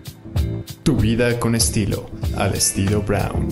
Tu vida con estilo, al estilo Brown.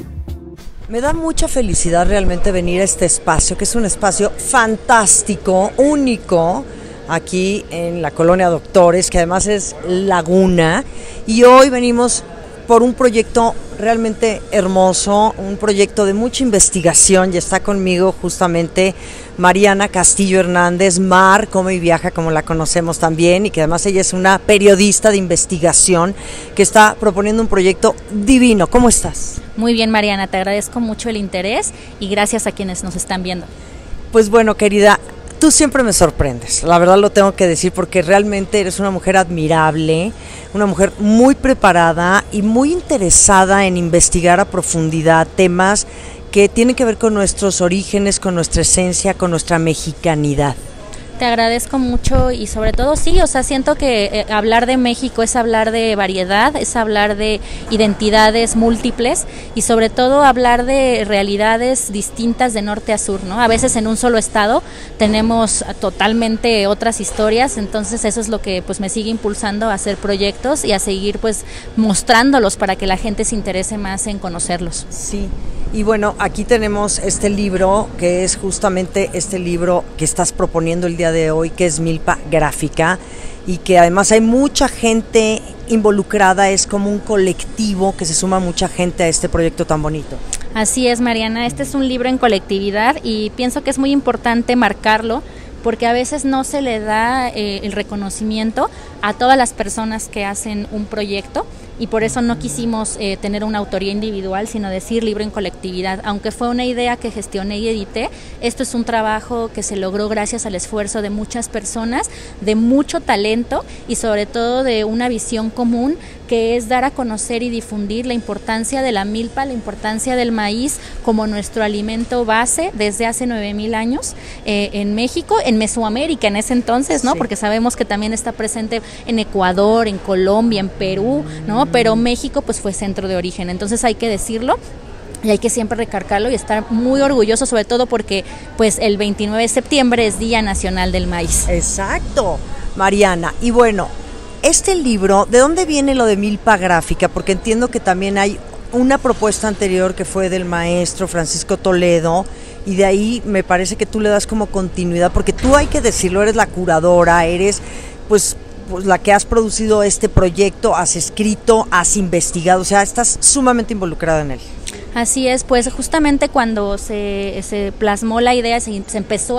Me da mucha felicidad realmente venir a este espacio, que es un espacio fantástico, único, aquí en la Colonia Doctores, que además es Laguna, y hoy venimos por un proyecto realmente hermoso, un proyecto de mucha investigación, y está conmigo justamente Mariana Castillo Hernández, Mar, Come y Viaja, como la conocemos también, y que además ella es una periodista de investigación que está proponiendo un proyecto divino. ¿Cómo estás? Muy bien, Mariana, te agradezco mucho el interés y gracias a quienes nos están viendo. Pues bueno, querida, tú siempre me sorprendes, la verdad lo tengo que decir, porque realmente eres una mujer admirable, una mujer muy preparada y muy interesada en investigar a profundidad temas que tienen que ver con nuestros orígenes, con nuestra esencia, con nuestra mexicanidad. Te agradezco mucho y sobre todo sí, o sea, siento que hablar de México es hablar de variedad, es hablar de identidades múltiples y sobre todo hablar de realidades distintas de norte a sur, ¿no? A veces en un solo estado tenemos totalmente otras historias, entonces eso es lo que pues me sigue impulsando a hacer proyectos y a seguir pues mostrándolos para que la gente se interese más en conocerlos. Sí. Y bueno, aquí tenemos este libro, que es justamente este libro que estás proponiendo el día de hoy, que es Milpa Gráfica, y que además hay mucha gente involucrada, es como un colectivo que se suma mucha gente a este proyecto tan bonito. Así es, Mariana, este es un libro en colectividad y pienso que es muy importante marcarlo, porque a veces no se le da el reconocimiento a todas las personas que hacen un proyecto y por eso no quisimos tener una autoría individual, sino decir libro en colectividad. Aunque fue una idea que gestioné y edité, esto es un trabajo que se logró gracias al esfuerzo de muchas personas, de mucho talento y sobre todo de una visión común, que es dar a conocer y difundir la importancia de la milpa, la importancia del maíz como nuestro alimento base desde hace 9,000 años en México, en Mesoamérica en ese entonces, ¿no? Sí. Porque sabemos que también está presente en Ecuador, en Colombia, en Perú, ¿no? Pero México pues fue centro de origen, entonces hay que decirlo. Y hay que siempre recargarlo y estar muy orgulloso, sobre todo porque pues el 29 de septiembre es Día Nacional del Maíz. Exacto, Mariana. Y bueno, este libro, ¿de dónde viene lo de Milpa Gráfica? Porque entiendo que también hay una propuesta anterior que fue del maestro Francisco Toledo, y de ahí me parece que tú le das como continuidad, porque tú, hay que decirlo, eres la curadora, eres pues la que has producido este proyecto, has escrito, has investigado, o sea, estás sumamente involucrada en él. Así es, pues justamente cuando se plasmó la idea, se empezó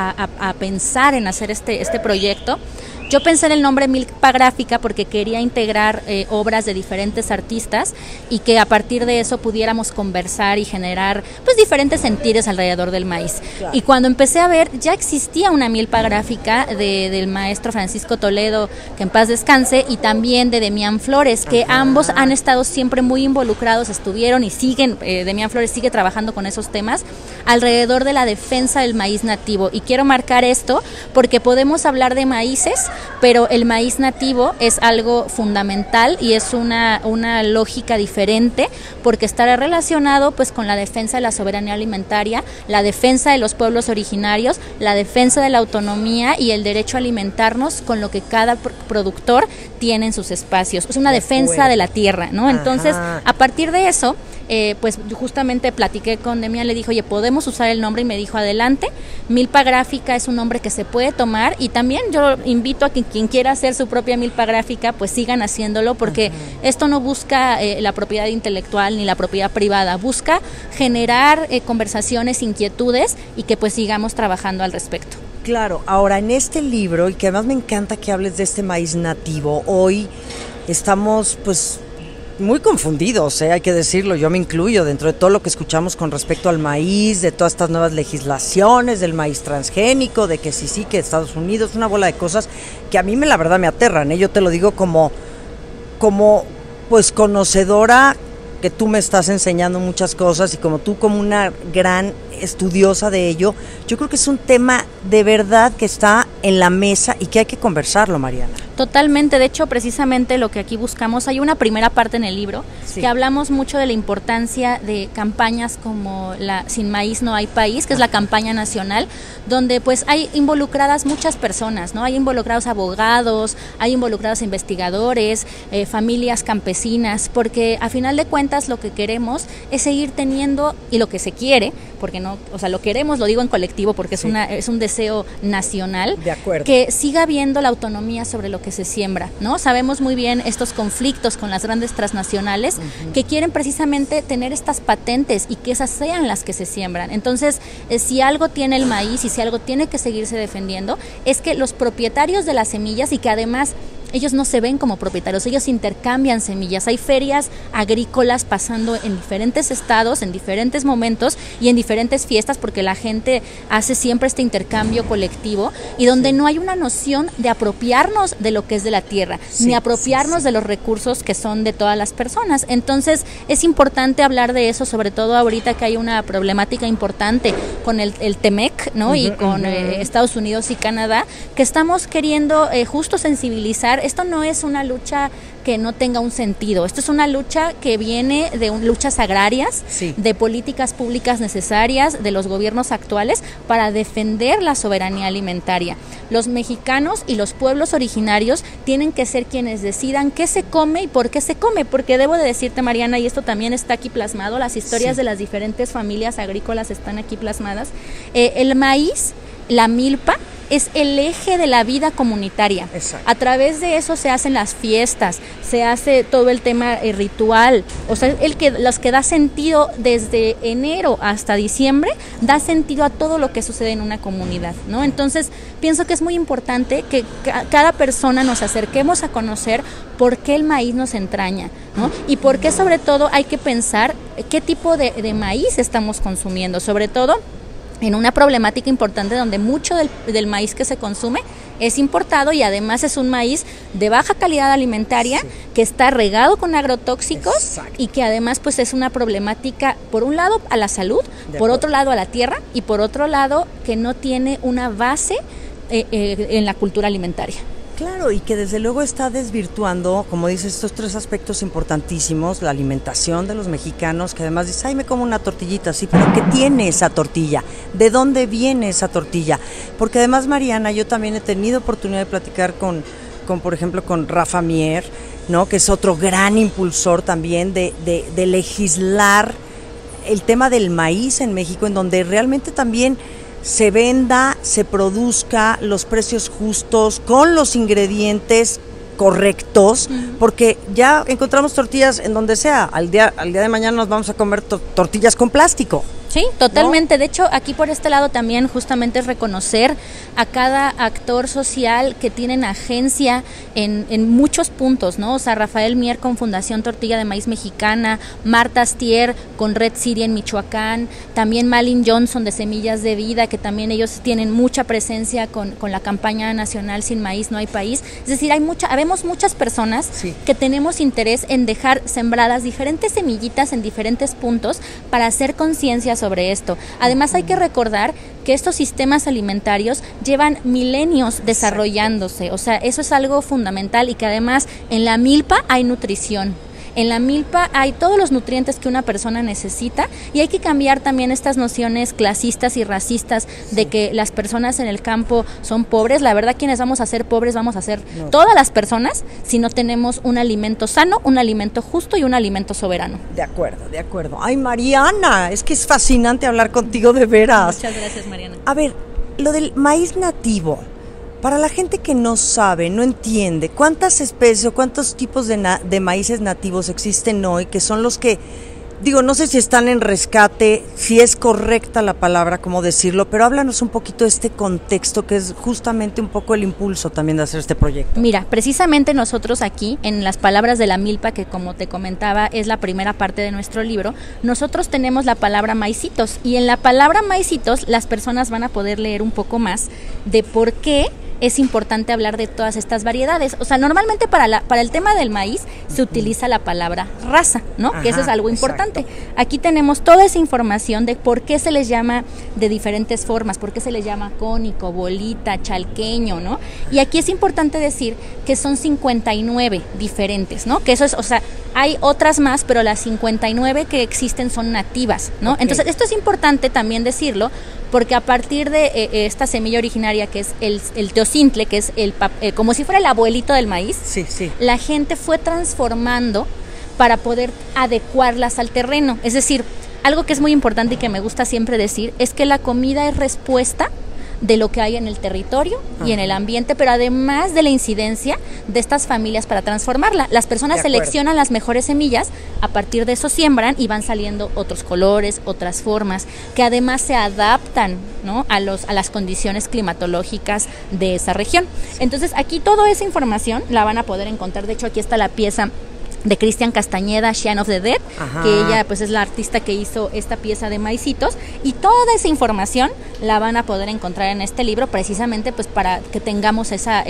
a pensar en hacer este proyecto. Yo pensé en el nombre Milpa Gráfica porque quería integrar obras de diferentes artistas y que a partir de eso pudiéramos conversar y generar pues diferentes sentidos alrededor del maíz. Claro. Y cuando empecé a ver, ya existía una Milpa Gráfica del maestro Francisco Toledo, que en paz descanse, y también de Demián Flores, que ambos han estado siempre muy involucrados, estuvieron y siguen, Demián Flores sigue trabajando con esos temas alrededor de la defensa del maíz nativo. Y quiero marcar esto porque podemos hablar de maíces, pero el maíz nativo es algo fundamental y es una lógica diferente porque estará relacionado pues con la defensa de la soberanía alimentaria, la defensa de los pueblos originarios, la defensa de la autonomía y el derecho a alimentarnos con lo que cada productor tiene en sus espacios. Es una defensa de la tierra, ¿no? Entonces, a partir de eso, pues justamente platiqué con Demián, le dijo, oye, ¿podemos usar el nombre? Y me dijo, adelante. Milpa Gráfica es un nombre que se puede tomar y también yo invito a que quien quiera hacer su propia Milpa Gráfica, pues sigan haciéndolo porque esto no busca la propiedad intelectual ni la propiedad privada, busca generar conversaciones, inquietudes y que pues sigamos trabajando al respecto. Claro, ahora en este libro, y que además me encanta que hables de este maíz nativo, hoy estamos pues muy confundidos, hay que decirlo, yo me incluyo dentro de todo lo que escuchamos con respecto al maíz, de todas estas nuevas legislaciones, del maíz transgénico, de que sí, que Estados Unidos, una bola de cosas que a mí la verdad me aterran, yo te lo digo como pues conocedora, que tú me estás enseñando muchas cosas y como tú como una gran estudiosa de ello, yo creo que es un tema de verdad que está en la mesa y que hay que conversarlo, Mariana. Totalmente, de hecho precisamente lo que aquí buscamos, hay una primera parte en el libro que hablamos mucho de la importancia de campañas como la Sin Maíz No Hay País, que es la campaña nacional, donde pues hay involucradas muchas personas, ¿no? Hay involucrados abogados, hay involucrados investigadores, familias campesinas, porque a final de cuentas lo que queremos es seguir teniendo, y lo que se quiere, porque no, o sea, lo queremos, lo digo en colectivo porque es un deseo nacional, de acuerdo, que siga habiendo la autonomía sobre lo que se siembra, ¿no? Sabemos muy bien estos conflictos con las grandes transnacionales que quieren precisamente tener estas patentes y que esas sean las que se siembran. Entonces, si algo tiene el maíz y si algo tiene que seguirse defendiendo, es que los propietarios de las semillas, y que además ellos no se ven como propietarios, ellos intercambian semillas. Hay ferias agrícolas pasando en diferentes estados, en diferentes momentos y en diferentes fiestas, porque la gente hace siempre este intercambio colectivo, y donde no hay una noción de apropiarnos de lo que es de la tierra, ni apropiarnos de los recursos que son de todas las personas. Entonces es importante hablar de eso, sobre todo ahorita que hay una problemática importante con el TEMEC, ¿no? Y con Estados Unidos y Canadá, que estamos queriendo justo sensibilizar. Esto no es una lucha que no tenga un sentido, esto es una lucha que viene de luchas agrarias, de políticas públicas necesarias de los gobiernos actuales para defender la soberanía alimentaria. Los mexicanos y los pueblos originarios tienen que ser quienes decidan qué se come y por qué se come, porque debo de decirte, Mariana, y esto también está aquí plasmado, las historias de las diferentes familias agrícolas están aquí plasmadas. El maíz, la milpa, es el eje de la vida comunitaria. Exacto. A través de eso se hacen las fiestas, se hace todo el tema ritual, o sea, los que da sentido desde enero hasta diciembre, da sentido a todo lo que sucede en una comunidad, ¿no? Entonces, pienso que es muy importante que cada persona nos acerquemos a conocer por qué el maíz nos entraña, ¿no? Y por qué, sobre todo, hay que pensar qué tipo de maíz estamos consumiendo, sobre todo en una problemática importante donde mucho del maíz que se consume es importado, y además es un maíz de baja calidad alimentaria, que está regado con agrotóxicos y que además pues es una problemática, por un lado a la salud, por otro lado a la tierra, y por otro lado que no tiene una base en la cultura alimentaria. Claro, y que desde luego está desvirtuando, como dices, estos tres aspectos importantísimos: la alimentación de los mexicanos, que además dices, ay, me como una tortillita, sí, pero ¿qué tiene esa tortilla? ¿De dónde viene esa tortilla? Porque además, Mariana, yo también he tenido oportunidad de platicar con por ejemplo, con Rafa Mier, ¿no? Que es otro gran impulsor también de legislar el tema del maíz en México, en donde realmente también se venda, se produzca, los precios justos, con los ingredientes correctos, porque ya encontramos tortillas en donde sea. Al día de mañana nos vamos a comer tortillas con plástico. Sí, totalmente. ¿No? De hecho, aquí por este lado también justamente es reconocer a cada actor social que tienen agencia en muchos puntos, ¿no? O sea, Rafael Mier con Fundación Tortilla de Maíz Mexicana, Marta Astier con Red Siria en Michoacán, también Malin Johnson de Semillas de Vida, que también ellos tienen mucha presencia con la campaña nacional Sin Maíz No Hay País. Es decir, habemos muchas personas que tenemos interés en dejar sembradas diferentes semillitas en diferentes puntos para hacer conciencia sobre esto. Además, hay que recordar que estos sistemas alimentarios llevan milenios desarrollándose, o sea, eso es algo fundamental, y que además en la milpa hay nutrición. En la milpa hay todos los nutrientes que una persona necesita, y hay que cambiar también estas nociones clasistas y racistas de que las personas en el campo son pobres. La verdad, quienes vamos a ser pobres vamos a ser todas las personas si no tenemos un alimento sano, un alimento justo y un alimento soberano. De acuerdo, de acuerdo. Ay, Mariana, es que es fascinante hablar contigo, de veras. Muchas gracias, Mariana. A ver, lo del maíz nativo, para la gente que no sabe, no entiende, ¿cuántas especies o cuántos tipos de maíces nativos existen hoy, que son los que, digo, no sé si están en rescate, si es correcta la palabra, cómo decirlo, pero háblanos un poquito de este contexto, que es justamente un poco el impulso también de hacer este proyecto? Mira, precisamente nosotros aquí, en las palabras de la milpa, que como te comentaba es la primera parte de nuestro libro, nosotros tenemos la palabra maicitos, y en la palabra maicitos las personas van a poder leer un poco más de por qué es importante hablar de todas estas variedades. O sea, normalmente para el tema del maíz se utiliza la palabra raza, ¿no? Que eso es algo importante. Exacto. Aquí tenemos toda esa información de por qué se les llama de diferentes formas, por qué se les llama cónico, bolita, chalqueño, ¿no? Y aquí es importante decir que son 59 diferentes, ¿no? Que eso es, o sea, hay otras más, pero las 59 que existen son nativas, ¿no? Okay. Entonces, esto es importante también decirlo, porque a partir de esta semilla originaria que es el teocintle, que es como si fuera el abuelito del maíz, sí. La gente fue transformando para poder adecuarlas al terreno. Es decir, algo que es muy importante y que me gusta siempre decir es que la comida es respuesta de lo que hay en el territorio y en el ambiente, pero además de la incidencia de estas familias para transformarla. Las personas seleccionan las mejores semillas, a partir de eso siembran y van saliendo otros colores, otras formas, que además se adaptan, ¿no?, a las condiciones climatológicas de esa región. Entonces aquí toda esa información la van a poder encontrar. De hecho, aquí está la pieza de Cristian Castañeda, Shaun of the Dead, que ella pues es la artista que hizo esta pieza de maicitos, y toda esa información la van a poder encontrar en este libro, precisamente pues para que tengamos esa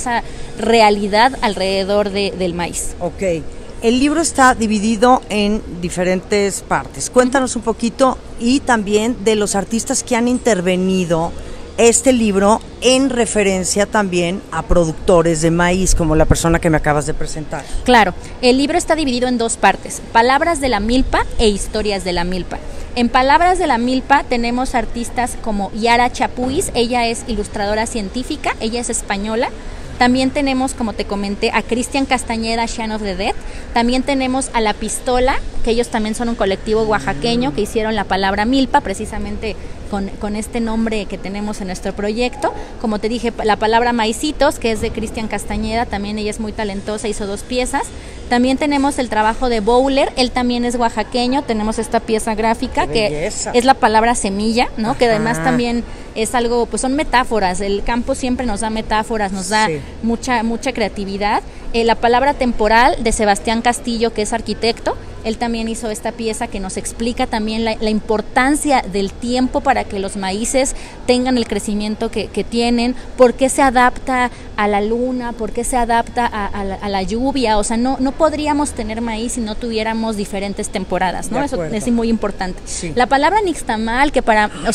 realidad alrededor del maíz. Ok, el libro está dividido en diferentes partes. Cuéntanos un poquito y también de los artistas que han intervenido este libro en referencia también a productores de maíz, como la persona que me acabas de presentar. Claro, el libro está dividido en dos partes: Palabras de la Milpa e Historias de la Milpa. En Palabras de la Milpa tenemos artistas como Yara Chapuis, ella es ilustradora científica, ella es española. También tenemos, como te comenté, a Cristian Castañeda, Shaun of the Dead. También tenemos a La Pistola, que ellos también son un colectivo oaxaqueño que hicieron la palabra milpa, precisamente con este nombre que tenemos en nuestro proyecto. Como te dije, la palabra maicitos, que es de Cristian Castañeda, también ella es muy talentosa, hizo 2 piezas. También tenemos el trabajo de Bowler, él también es oaxaqueño, tenemos esta pieza gráfica que es la palabra semilla, ¿no? Que además también es algo, pues son metáforas, el campo siempre nos da metáforas, nos da mucha creatividad. La palabra temporal de Sebastián Castillo, que es arquitecto, él también hizo esta pieza que nos explica también la importancia del tiempo para que los maíces tengan el crecimiento que tienen, por qué se adapta a la luna, por qué se adapta a la lluvia. O sea, no podríamos tener maíz si no tuviéramos diferentes temporadas, ¿no? Eso es muy importante. Sí. La palabra nixtamal, que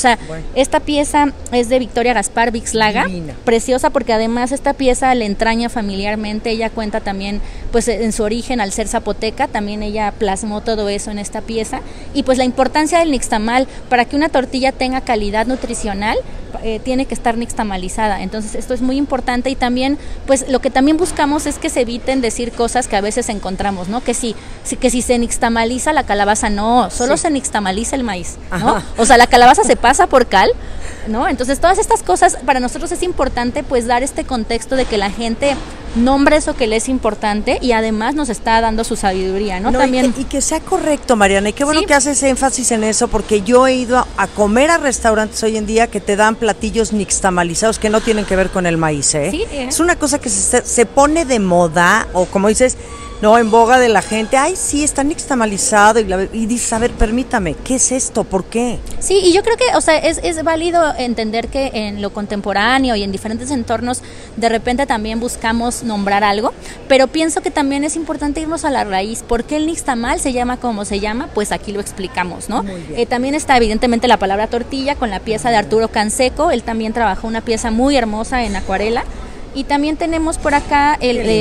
esta pieza es de Victoria Gaspar Vixlaga, preciosa, porque además esta pieza le entraña familiarmente. Ella cuenta también, pues en su origen, al ser zapoteca, también ella plasmó todo eso en esta pieza. Y pues la importancia del nixtamal, para que una tortilla tenga calidad nutricional, tiene que estar nixtamalizada. Entonces esto es muy importante, y también pues lo que también buscamos es que se eviten decir cosas que a veces encontramos, ¿no? Que si se nixtamaliza la calabaza, no, solo se nixtamaliza el maíz, ¿no? O sea, la calabaza se pasa por cal, ¿no? Entonces todas estas cosas para nosotros es importante, pues dar este contexto de que la gente nombre eso que le es importante, y además nos está dando su sabiduría, ¿no? También y que sea correcto, Mariana, y qué bueno que haces énfasis en eso, porque yo he ido a comer a restaurantes hoy en día que te dan platillos nixtamalizados que no tienen que ver con el maíz, ¿eh? Sí, es una cosa que se pone de moda, o como dices, no, en boga de la gente. Ay, sí, está nixtamalizado, y dices, a ver, permítame, ¿qué es esto? ¿Por qué? Sí, y yo creo que, o sea, es válido entender que en lo contemporáneo y en diferentes entornos de repente también buscamos nombrar algo, pero pienso que también es importante irnos a la raíz. ¿Por qué el nixtamal se llama como se llama? Pues aquí lo explicamos, ¿no? También está evidentemente la palabra tortilla con la pieza de Arturo Canseco. Él también trabajó una pieza muy hermosa en acuarela. Y también tenemos por acá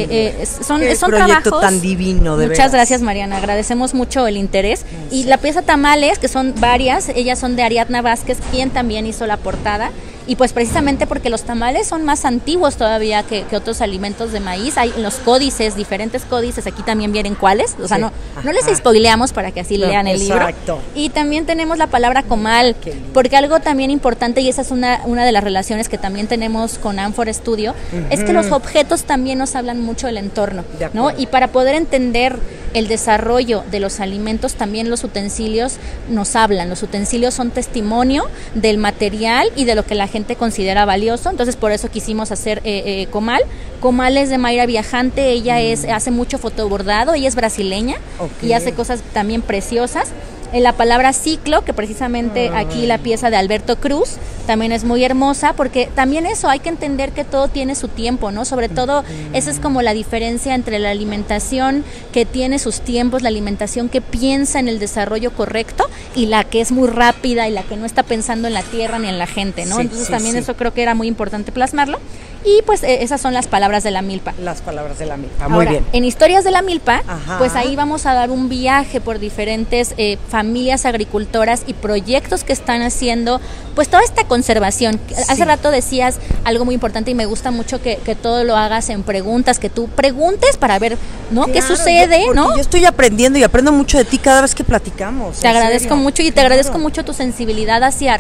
son trabajos tan divino, de muchas veras. Gracias, Mariana, agradecemos mucho el interés. Y la pieza Tamales, que son varias, ellas son de Ariadna Vázquez, quien también hizo la portada. Y pues precisamente porque los tamales son más antiguos todavía que otros alimentos de maíz. Hay los códices, diferentes códices, aquí también vienen cuáles, o sea, no les spoileamos para que así lean el libro. Y también tenemos la palabra comal, porque algo también importante, y esa es una de las relaciones que también tenemos con Amphor Studio, es que los objetos también nos hablan mucho del entorno, ¿no? Y para poder entender el desarrollo de los alimentos, también los utensilios nos hablan. Los utensilios son testimonio del material y de lo que la gente considera valioso. Entonces por eso quisimos hacer comal. Comal es de Mayra Viajante, ella hace mucho fotobordado, ella es brasileña y hace cosas también preciosas. La palabra ciclo, que precisamente aquí la pieza de Alberto Cruz también es muy hermosa, porque también eso, hay que entender que todo tiene su tiempo, ¿no? Sobre todo, esa es como la diferencia entre la alimentación que tiene sus tiempos, la alimentación que piensa en el desarrollo correcto y la que es muy rápida y la que no está pensando en la tierra ni en la gente, ¿no? Entonces también eso creo que era muy importante plasmarlo. Y pues esas son las palabras de la milpa. Las palabras de la milpa, muy bien. En Historias de la Milpa, pues ahí vamos a dar un viaje por diferentes familias agricultoras y proyectos que están haciendo pues toda esta conservación. Hace rato decías algo muy importante y me gusta mucho que todo lo hagas en preguntas, que tú preguntes para ver, ¿no? Claro, qué sucede, ¿no? Yo estoy aprendiendo y aprendo mucho de ti cada vez que platicamos. Te agradezco mucho y te agradezco mucho tu sensibilidad hacia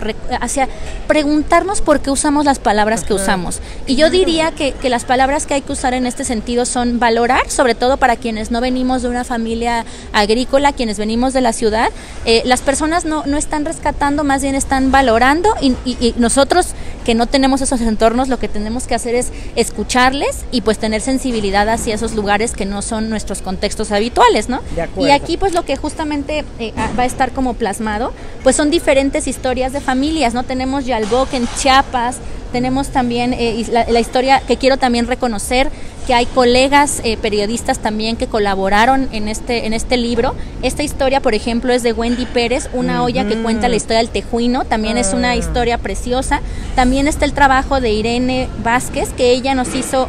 preguntarnos por qué usamos las palabras que usamos. Y yo diría que las palabras que hay que usar en este sentido son valorar, sobre todo para quienes no venimos de una familia agrícola, quienes venimos de la ciudad. Las personas no están rescatando, más bien están valorando y nosotros que no tenemos esos entornos, lo que tenemos que hacer es escucharles y pues tener sensibilidad hacia esos lugares que no son nuestros contextos habituales, ¿no? De acuerdo. Y aquí pues lo que justamente va a estar como plasmado, pues son diferentes historias de familias, ¿no? Tenemos Yalboc en Chiapas, tenemos también la historia que quiero también reconocer, que hay colegas periodistas también que colaboraron en este libro. Esta historia, por ejemplo, es de Wendy Pérez, una olla que cuenta la historia del tejuino, también es una historia preciosa. También está el trabajo de Irene Vázquez, que ella nos hizo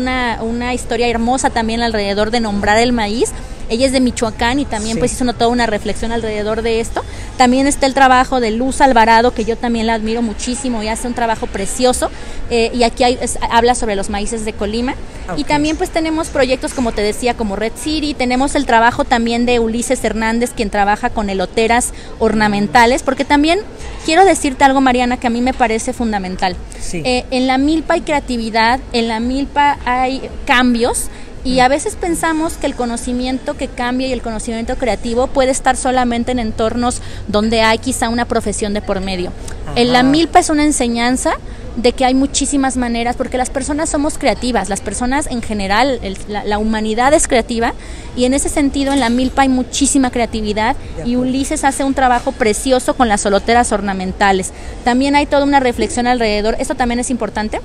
una historia hermosa también alrededor de nombrar el maíz. Ella es de Michoacán y también pues hizo toda una reflexión alrededor de esto. También está el trabajo de Luz Alvarado, que yo también la admiro muchísimo y hace un trabajo precioso. Y aquí habla sobre los maíces de Colima. Y también pues tenemos proyectos, como te decía, como Red City. Tenemos el trabajo también de Ulises Hernández, quien trabaja con eloteras ornamentales, porque también quiero decirte algo, Mariana, que a mí me parece fundamental. En la milpa hay creatividad, en la milpa hay cambios. Y a veces pensamos que el conocimiento que cambia y el conocimiento creativo puede estar solamente en entornos donde hay quizá una profesión de por medio. En la milpa es una enseñanza de que hay muchísimas maneras, porque las personas somos creativas, las personas en general, la humanidad es creativa, y en ese sentido en la milpa hay muchísima creatividad, y Ulises hace un trabajo precioso con las soloteras ornamentales. También hay toda una reflexión alrededor, esto también es importante.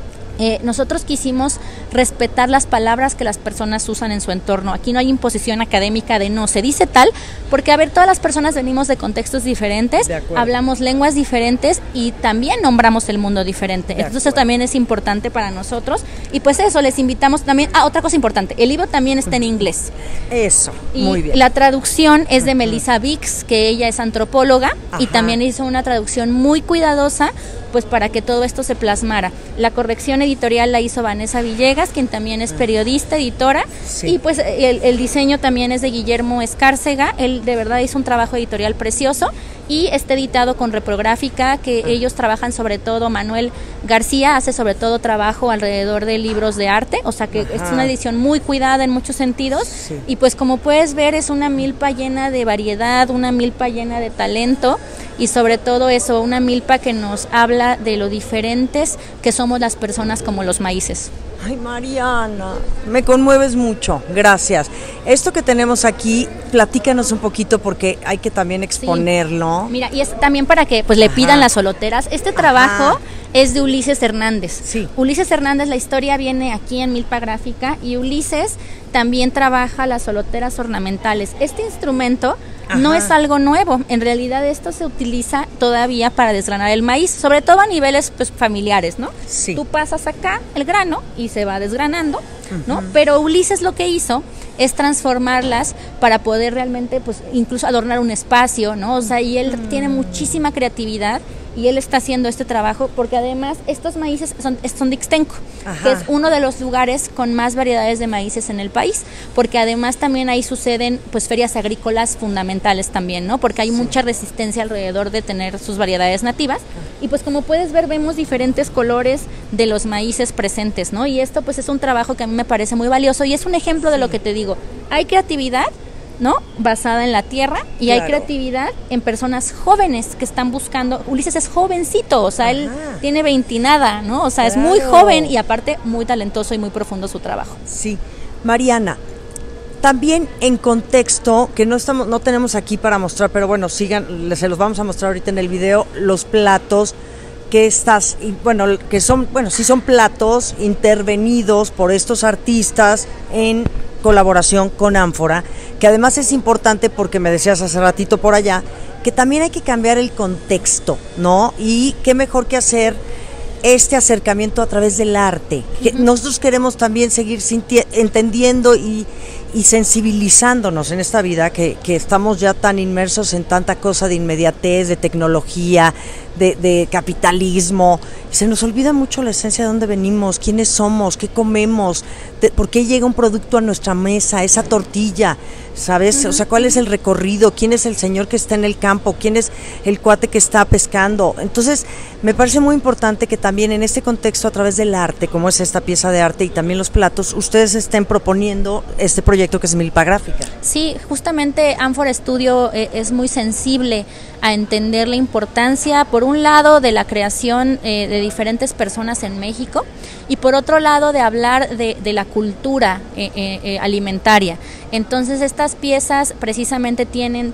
Nosotros quisimos respetar las palabras que las personas usan en su entorno. Aquí no hay imposición académica de no, se dice tal, porque a ver, todas las personas venimos de contextos diferentes, hablamos lenguas diferentes y también nombramos el mundo diferente. Entonces también es importante para nosotros. Y pues eso, les invitamos también. Otra cosa importante, el libro también está en inglés. Eso, muy bien. La traducción es de Melissa Vix, que ella es antropóloga y también hizo una traducción muy cuidadosa, pues para que todo esto se plasmara. La corrección editorial la hizo Vanessa Villegas, quien también es periodista, editora, y pues el diseño también es de Guillermo Escárcega. Él de verdad hizo un trabajo editorial precioso y está editado con Reprográfica, que ellos trabajan sobre todo, Manuel García hace sobre todo trabajo alrededor de libros de arte, o sea que es una edición muy cuidada en muchos sentidos, y pues como puedes ver es una milpa llena de variedad, una milpa llena de talento, y sobre todo eso, una milpa que nos habla de lo diferentes que somos las personas como los maíces. Ay, Mariana, me conmueves mucho, gracias. Esto que tenemos aquí, platícanos un poquito porque hay que también exponerlo. Mira, y es también para que pues le pidan las soloteras. Este trabajo es de Ulises Hernández. Ulises Hernández, la historia viene aquí en Milpa Gráfica, y Ulises también trabaja las soloteras ornamentales. Este instrumento no es algo nuevo, en realidad esto se utiliza todavía para desgranar el maíz, sobre todo a niveles pues familiares, ¿no? Tú pasas acá el grano y se va desgranando, ¿no? Pero Ulises lo que hizo es transformarlas para poder realmente pues incluso adornar un espacio, ¿no? O sea, y él tiene muchísima creatividad y él está haciendo este trabajo porque además estos maíces son de Ixtenco, que es uno de los lugares con más variedades de maíces en el país, porque además también ahí suceden pues ferias agrícolas fundamentales también, ¿no? Porque hay mucha resistencia alrededor de tener sus variedades nativas, y pues como puedes ver vemos diferentes colores de los maíces presentes, ¿no? Y esto pues es un trabajo que a mí me parece muy valioso y es un ejemplo de lo que te digo, hay creatividad, ¿no? Basada en la tierra, y hay creatividad en personas jóvenes que están buscando. Ulises es jovencito, o sea, él tiene 20 y nada, ¿no? O sea, es muy joven y aparte muy talentoso y muy profundo su trabajo. Mariana, También en contexto, que no tenemos aquí para mostrar, pero bueno, sigan, se los vamos a mostrar ahorita en el video, los platos que sí son platos intervenidos por estos artistas en colaboración con Ánfora, que además es importante porque me decías hace ratito por allá, que también hay que cambiar el contexto, ¿no? Y qué mejor que hacer este acercamiento a través del arte. Que nosotros queremos también seguir entendiendo y sensibilizándonos en esta vida que estamos ya tan inmersos en tanta cosa de inmediatez, de tecnología, de capitalismo. Se nos olvida mucho la esencia de dónde venimos, quiénes somos, qué comemos, por qué llega un producto a nuestra mesa, esa tortilla, ¿sabes? O sea, ¿cuál es el recorrido? ¿Quién es el señor que está en el campo? ¿Quién es el cuate que está pescando? Entonces, me parece muy importante que también en este contexto, a través del arte, como es esta pieza de arte y también los platos, ustedes estén proponiendo este proyecto que es Milpa Gráfica. Sí, justamente Ánfora Studio es muy sensible a entender la importancia, por un lado, de la creación de diferentes personas en México y por otro lado de hablar de la cultura alimentaria. Entonces estas piezas precisamente tienen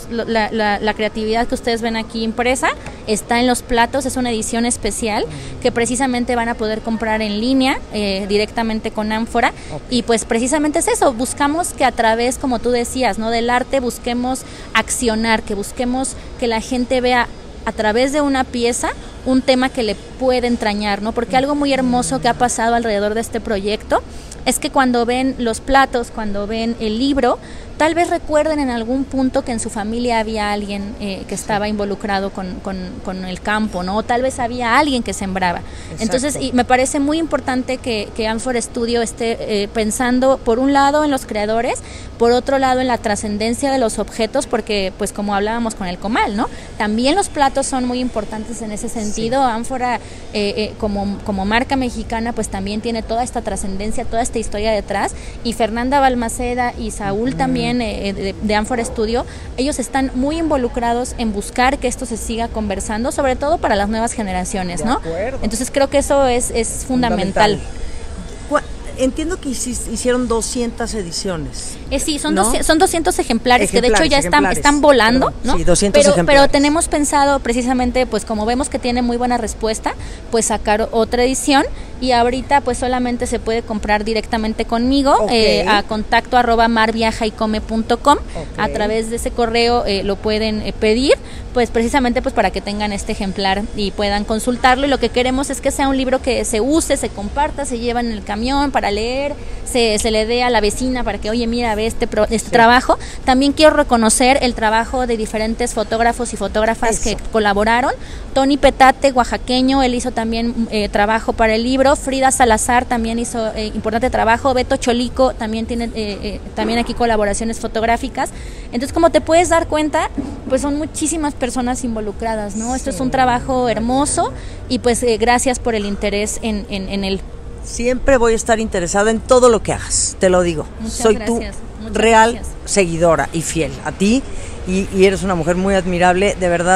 la creatividad que ustedes ven aquí impresa, está en los platos, es una edición especial que precisamente van a poder comprar en línea directamente con Ánfora. Y pues precisamente es eso, buscamos que a través, como tú decías, ¿no?, del arte busquemos accionar, que busquemos que la gente vea a través de una pieza un tema que le puede entrañar, ¿no? Porque algo muy hermoso que ha pasado alrededor de este proyecto es que cuando ven los platos, cuando ven el libro, tal vez recuerden en algún punto que en su familia había alguien que estaba involucrado con el campo, ¿no? O tal vez había alguien que sembraba. Exacto. Entonces, y me parece muy importante que Ánfora Studio esté pensando, por un lado, en los creadores, por otro lado, en la trascendencia de los objetos, porque, pues, como hablábamos con el comal, ¿no? También los platos son muy importantes en ese sentido. Sí. Ánfora, como marca mexicana, pues también tiene toda esta trascendencia, toda esta historia detrás. Y Fernanda Balmaceda y Saúl también, de Ánfora Studio, ellos están muy involucrados en buscar que esto se siga conversando, sobre todo para las nuevas generaciones, ¿no? Entonces creo que eso es fundamental. Entiendo que hicieron 200 ediciones. Sí, son 200 ejemplares, que de hecho ya están volando, perdón, ¿no? Sí, 200 ejemplares. Pero tenemos pensado precisamente, pues como vemos que tiene muy buena respuesta, pues sacar otra edición, y ahorita pues solamente se puede comprar directamente conmigo, a contacto@marviajaycome.com. A través de ese correo lo pueden pedir, pues precisamente pues para que tengan este ejemplar y puedan consultarlo. Y lo que queremos es que sea un libro que se use, se comparta, se lleva en el camión para leer, se le dé a la vecina para que, oye, mira, ve este trabajo. También quiero reconocer el trabajo de diferentes fotógrafos y fotógrafas que colaboraron. Tony Petate, oaxaqueño, él hizo también trabajo para el libro. Frida Salazar también hizo importante trabajo. Beto Cholico también tiene también aquí colaboraciones fotográficas. Entonces, como te puedes dar cuenta, pues son muchísimas personas involucradas, ¿no? Sí. Esto es un trabajo hermoso y pues gracias por el interés en él. Siempre voy a estar interesada en todo lo que hagas, te lo digo. Soy tu real seguidora y fiel a ti, y eres una mujer muy admirable, de verdad,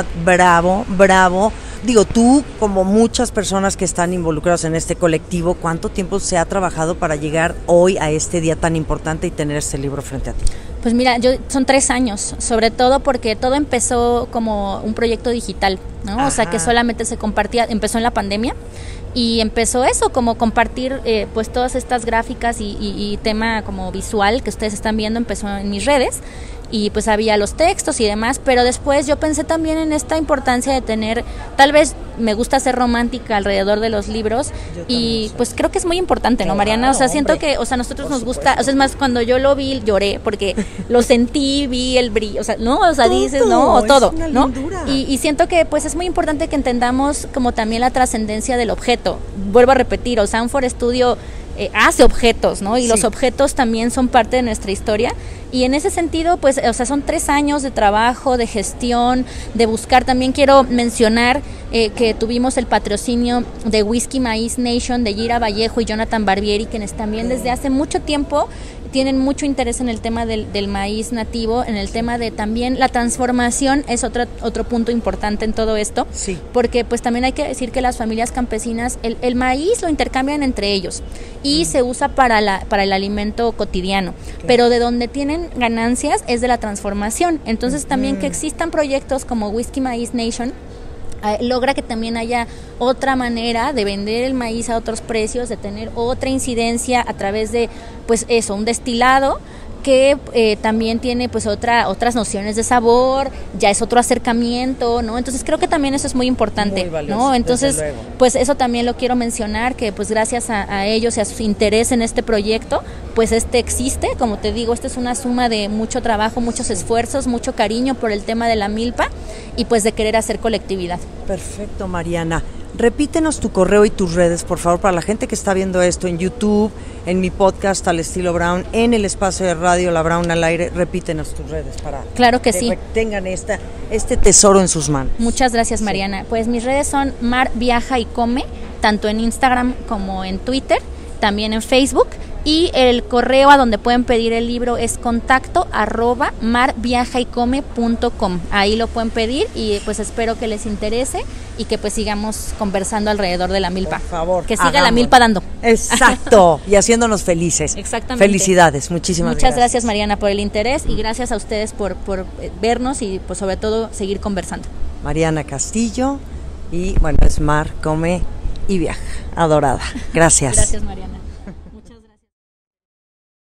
bravo. Digo, tú, como muchas personas que están involucradas en este colectivo, ¿cuánto tiempo se ha trabajado para llegar hoy a este día tan importante y tener este libro frente a ti? Pues mira, son 3 años, sobre todo porque todo empezó como un proyecto digital, ¿no? Ajá. O sea, que solamente se compartía, empezó en la pandemia. Y empezó eso, como compartir pues todas estas gráficas y tema como visual que ustedes están viendo, empezó en mis redes. Y pues había los textos y demás, pero después yo pensé también en esta importancia de tener, tal vez me gusta ser romántica alrededor de los libros, y pues creo que es muy importante, ¿no, Mariana? O sea, siento que, o sea, a nosotros nos gusta, o sea, es más, cuando yo lo vi, lloré, porque lo sentí, vi el brillo, o sea, ¿no? O sea, dices, ¿no? O todo, ¿no? Y siento que pues es muy importante que entendamos como también la trascendencia del objeto. Vuelvo a repetir, o sea, Ánfora Studio hace objetos, ¿no? Y los objetos también son parte de nuestra historia. Y en ese sentido, pues, o sea, son 3 años de trabajo, de gestión, de buscar. También quiero mencionar que tuvimos el patrocinio de Whisky Maíz Nation, de Gira Vallejo y Jonathan Barbieri, quienes también desde hace mucho tiempo tienen mucho interés en el tema del maíz nativo, en el tema de también la transformación es otro punto importante en todo esto, sí. Porque pues también hay que decir que las familias campesinas, el maíz lo intercambian entre ellos y se usa para el alimento cotidiano, pero de donde tienen ganancias es de la transformación. Entonces también que existan proyectos como Whisky Maize Nation logra que también haya otra manera de vender el maíz a otros precios, de tener otra incidencia a través de, pues eso, un destilado que también tiene pues otras nociones de sabor, ya es otro acercamiento, ¿no? Entonces creo que también eso es muy importante, muy valioso, ¿no? Entonces, pues eso también lo quiero mencionar, que pues gracias a ellos y a su interés en este proyecto, pues existe, como te digo, es una suma de mucho trabajo, muchos esfuerzos, mucho cariño por el tema de la milpa y pues de querer hacer colectividad. Perfecto, Mariana. Repítenos tu correo y tus redes, por favor, para la gente que está viendo esto en YouTube, en mi podcast Al Estilo Brown, en el espacio de radio La Brown al Aire. Repítenos tus redes para claro que sí. tengan este tesoro en sus manos. Muchas gracias, Mariana. Sí. Pues mis redes son Mar Viaja y Come, tanto en Instagram como en Twitter, también en Facebook. Y el correo a donde pueden pedir el libro es contacto@marviajaycome.com. Ahí lo pueden pedir y pues espero que les interese y que pues sigamos conversando alrededor de la milpa. Por favor, que siga la milpa dando. Exacto, y haciéndonos felices. Exactamente. Felicidades, muchas gracias, Mariana, por el interés y gracias a ustedes por vernos y pues sobre todo seguir conversando. Mariana Castillo y bueno, es Mar, Come y Viaja. Adorada. Gracias. Gracias, Mariana.